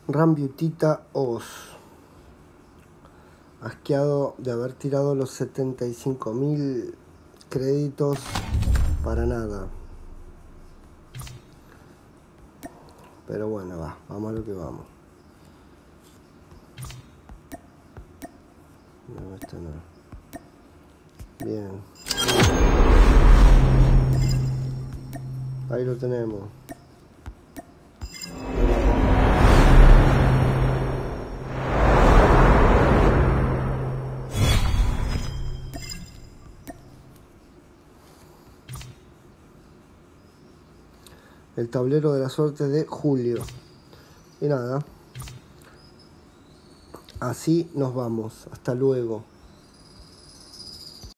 Rambiutita Oz. Asqueado de haber tirado los 75.000 créditos para nada. Pero bueno, vamos a lo que vamos. No, esto no. Bien. Ahí lo tenemos. El tablero de la suerte de Julio. Y nada. Así nos vamos. Hasta luego.